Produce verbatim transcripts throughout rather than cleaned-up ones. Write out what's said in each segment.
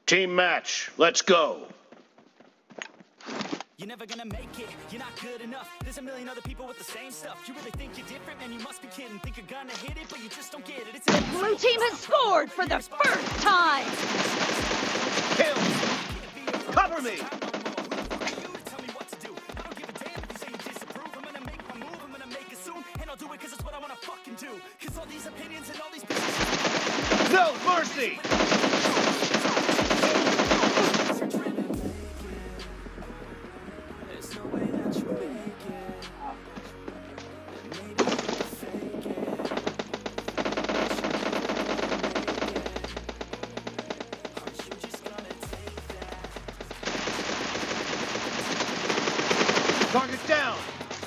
Team match, let's go. You're never gonna make it, you're not good enough. There's a million other people with the same stuff. You really think you're different, man, you must be kidding. Think you're gonna hit it, but you just don't get it. It's the blue team has scored for the first time. Kill. Cover me. Do it cause it's what I wanna fucking do. Cause all these opinions and all these no mercy! There's no way that you make it. Maybe you fake it. Aren't you just gonna take that? Target down!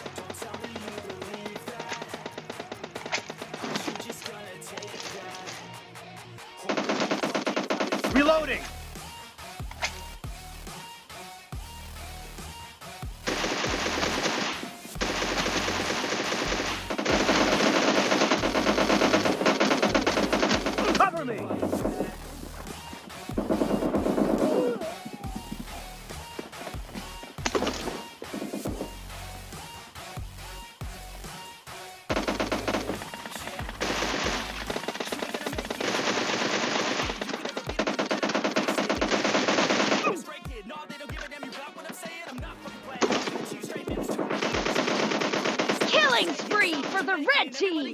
Reloading! Cover me! Killing spree for the red team.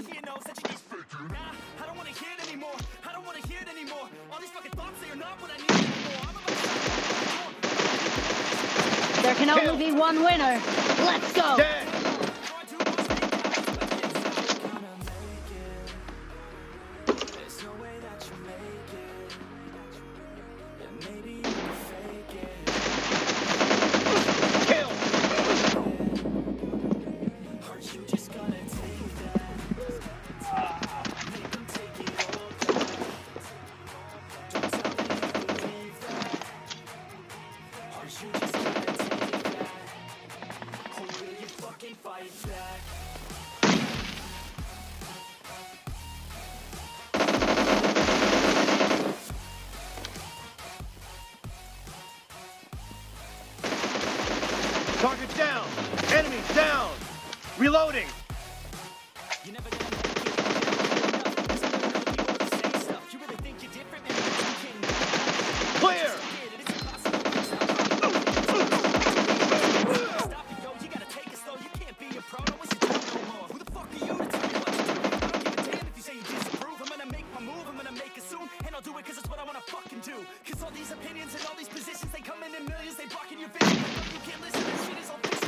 I don't want to hear it anymore. I don't want to hear it anymore. All these fucking thoughts, they are not what I need anymore. There can only be one winner. Let's go. Dead. Target down! Enemy down! Reloading! You never gonna make it. There's a million other people with the same stuff. You really think you're different, man? You're kidding. Clear! It's impossible. Stop it, yo. You gotta take it slow. You can't be a pro. Don't waste your time no more. Who the fuck are you to tell me what to do? I don't give a damn if you say you disapprove. I'm gonna make my move. I'm gonna make it soon. And I'll do it cause it's what I wanna fucking do. Cause all these opinions and all these positions, they come in in millions. They blocking your vision. You can't listen. This shit is all physical.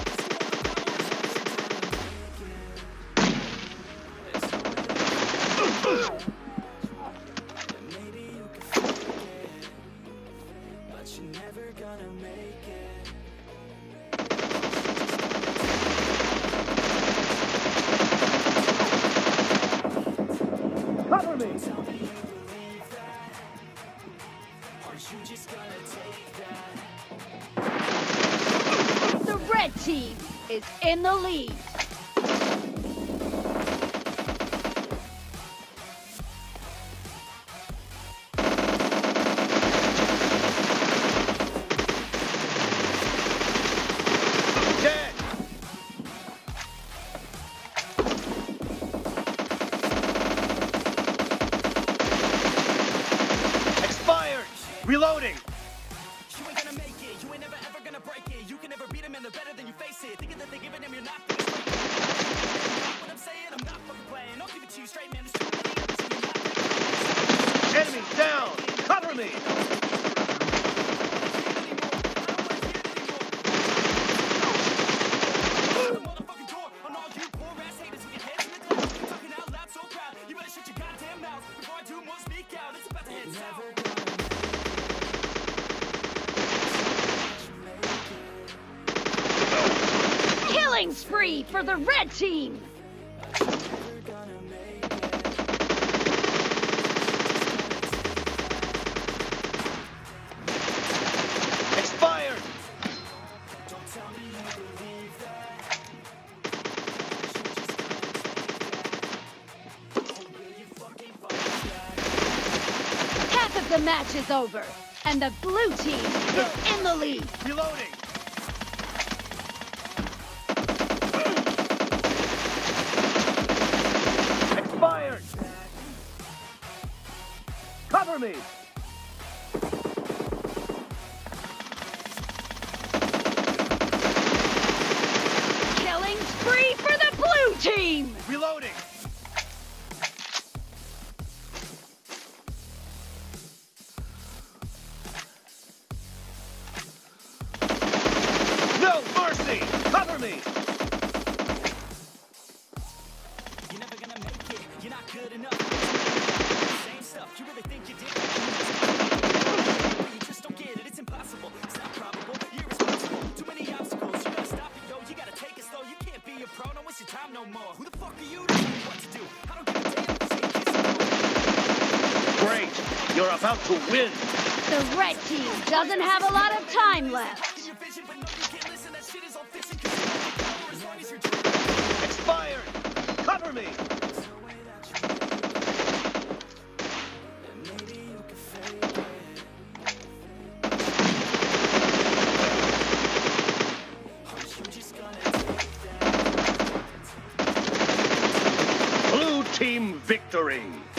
Maybe you can fake it, but you're never gonna make it. Cover me! Tell me you believe that. Aren't you just gonna take that? The red team is in the lead. Dead! Expired! Reloading! You ain't gonna make it. You ain't never ever gonna break it. You can never beat them and they're better than you face it. Thinking that they're giving them, you're not. What I'm saying, I'm not fucking playing. I'll give it to you straight, man. There's too many others and you're not. Enemy down! Cover me! Motherfucking door on all you poor ass haters with your heads in the clouds. Talking out loud so proud. You better shut your goddamn mouth before I do more speak out. It's about to head south. Killing spree for the red team. Expired! Half of the match is over. And the blue team is in the lead. Reloading. Expired. Cover me. Killing spree for the blue team. Reloading. No mercy. Cover me. You're never gonna make it, you're not good enough. Same stuff, you really think you did. But you just don't get it, it's impossible. It's not probable, irresponsible. Too many obstacles, you gotta stop it, yo. You gotta take it slow, you can't be a pro, don't waste your time no more. Who the fuck are you to tell me what to do? I don't give a damn if you say this. Great. You're about to win. The red team doesn't have a lot of time left. Your vision, but no, you can't listen, that shit is all fiction. Cause you don't get power as long as you're dreaming. Expired. Cover me. Blue team victory.